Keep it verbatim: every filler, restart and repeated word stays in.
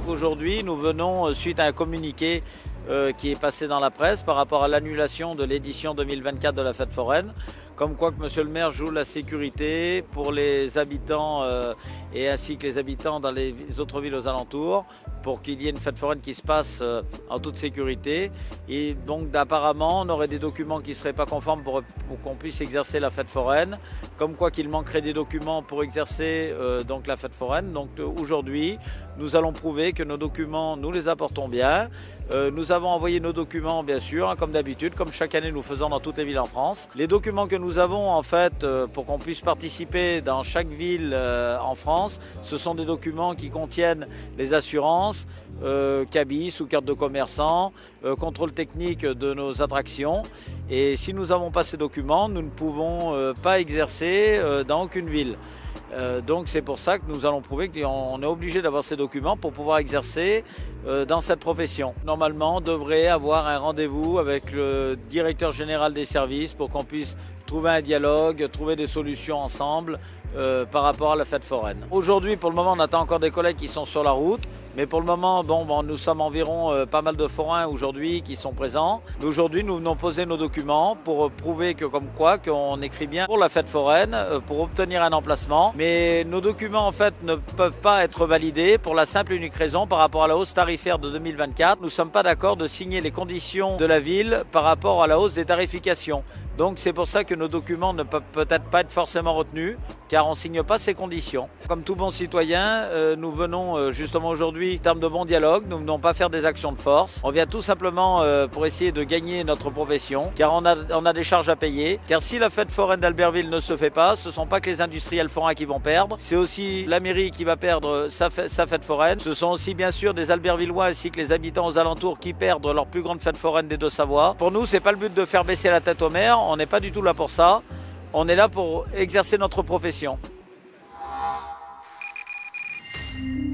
qu'aujourd'hui, nous venons, suite à un communiqué euh, qui est passé dans la presse par rapport à l'annulation de l'édition deux mille vingt-quatre de la fête foraine, comme quoi que Monsieur le maire joue la sécurité pour les habitants euh, et ainsi que les habitants dans les autres villes aux alentours, pour qu'il y ait une fête foraine qui se passe euh, en toute sécurité. Et donc apparemment, on aurait des documents qui ne seraient pas conformes pour, pour qu'on puisse exercer la fête foraine, comme quoi qu'il manquerait des documents pour exercer euh, donc la fête foraine. Donc euh, aujourd'hui, nous allons prouver que nos documents, nous les apportons bien. Euh, nous avons envoyé nos documents, bien sûr, hein, comme d'habitude, comme chaque année nous faisons dans toutes les villes en France. Les documents que nous avons, en fait, euh, pour qu'on puisse participer dans chaque ville euh, en France, ce sont des documents qui contiennent les assurances, euh, cabis ou carte de commerçant, euh, contrôle technique de nos attractions. Et si nous n'avons pas ces documents, nous ne pouvons euh, pas exercer euh, dans aucune ville. Euh, donc c'est pour ça que nous allons prouver qu'on est obligé d'avoir ces documents pour pouvoir exercer euh, dans cette profession. Normalement, on devrait avoir un rendez-vous avec le directeur général des services pour qu'on puisse trouver un dialogue, trouver des solutions ensemble euh, par rapport à la fête foraine. Aujourd'hui, pour le moment, on attend encore des collègues qui sont sur la route. Mais pour le moment, bon, bon, nous sommes environ euh, pas mal de forains aujourd'hui qui sont présents. Aujourd'hui, nous venons poser nos documents pour prouver que, comme quoi, qu'on écrit bien pour la fête foraine, euh, pour obtenir un emplacement. Mais nos documents, en fait, ne peuvent pas être validés pour la simple et unique raison par rapport à la hausse tarifaire de deux mille vingt-quatre. Nous ne sommes pas d'accord de signer les conditions de la ville par rapport à la hausse des tarifications. Donc c'est pour ça que nos documents ne peuvent peut-être pas être forcément retenus, car on ne signe pas ces conditions. Comme tout bon citoyen, euh, nous venons euh, justement aujourd'hui, en termes de bon dialogue, nous ne venons pas faire des actions de force. On vient tout simplement euh, pour essayer de gagner notre profession, car on a, on a des charges à payer. Car si la fête foraine d'Albertville ne se fait pas, ce ne sont pas que les industriels forains qui vont perdre, c'est aussi la mairie qui va perdre sa, sa fête foraine. Ce sont aussi bien sûr des Albertvillois ainsi que les habitants aux alentours qui perdent leur plus grande fête foraine des Deux-Savoie. Pour nous, c'est pas le but de faire baisser la tête au maire. On n'est pas du tout là pour ça, on est là pour exercer notre profession.